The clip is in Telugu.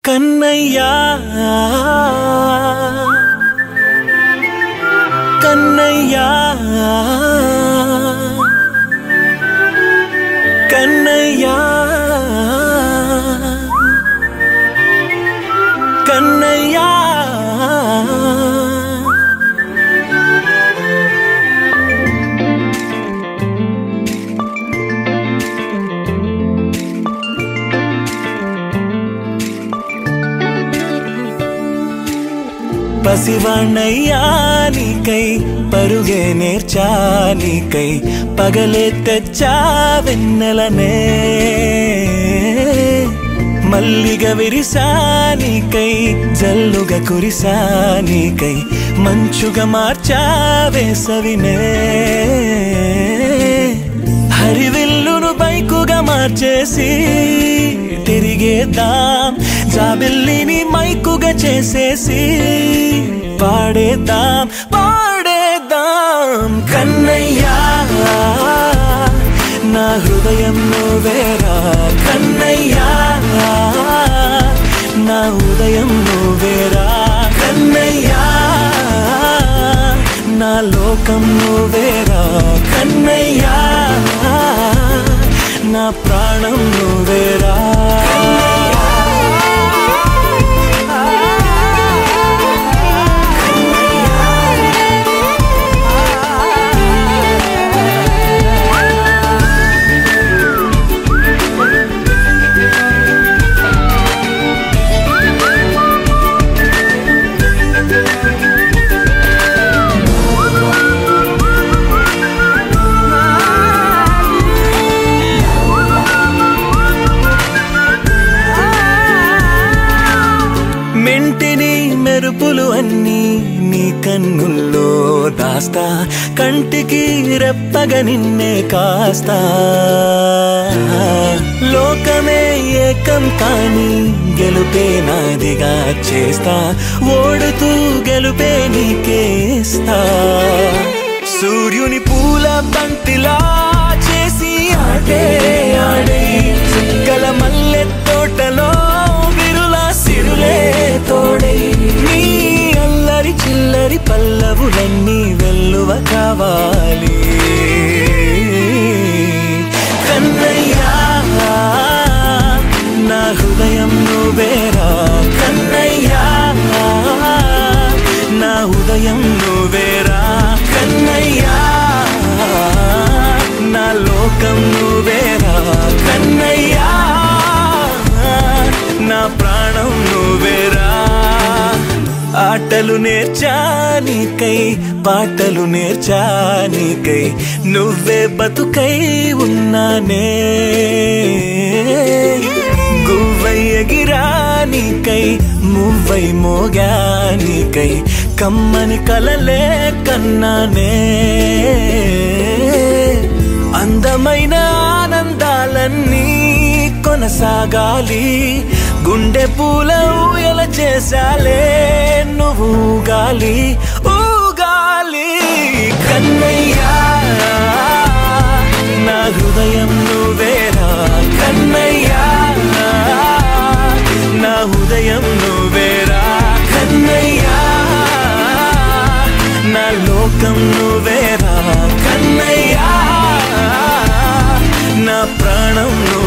కన్నయ్యా కన్నయ్యా కన్నయ్యా కన్నయ్యా పసివాణ్ణయ్యా నీకై పరుగే నేర్చా నీకై పగలే తెచ్చా వెన్నెలనే మల్లిగ విరిసా నీకై జల్లుగా కురిసా నీకై మంచుగా మార్చా వేసవినే హరివిల్లును బైకుగా మార్చేసి తిరిగేద్దాం జాబిల్లిని మైకుగా చేసేసి పాడేద్దాం పాడేద్దాం కన్నయ్యా నా హృదయం నువ్వేరా కన్నయ్యా నా ఉదయం నువ్వేరా కన్నయ్యా నా లోకం నువ్వేరా కన్నయ్యా నా ప్రాణం నువ్వేరా మెంటిని మెరుపులు అన్నీ నీ కన్నుల్లో దాస్తా కంటికి రెప్పగా నిన్నే కాస్తా లోకమే ఏకం కాని గెలుపే నాదిగా చేస్తా ఓడుతూ గెలుపే నీకేస్తా సూర్యుని పూల బంతిలా చేసి ఆడే ఆడే చుక్కల మల్లె తోటలో సిరులే తోడై నీ అల్లరి చిల్లరి పల్లవులన్నీ వెల్లువ కావాలి కన్నయ్యా నా హృదయం నువ్వేరా కన్నయ్యా నా ఉదయం నువ్వేరా కన్నయ్యా నా లోకం నువ్వేరా కన్నయ్యా నా ప్రాణం నువ్వేరా ఆటలు నేర్చా నీకై పాటలు నేర్చా నీకై నువ్వే బతుకై ఉన్నానే గువ్వై ఎగిరా నీకై మువ్వై మోగా నీకై కమ్మని కలలే కన్నానే అందమైన ఆనందాలన్నీ కొనసాగాలి గుండె పూల ఊయల చేసాలే నువ్వు ఊగాలి ఊగాలి కన్నయ్యా నా హృదయం నువ్వేరా కన్నయ్యా నా ఉదయం నువ్వేరా కన్నయ్యా నా లోకం నువ్వేరా కన్నయ్యా నా ప్రాణం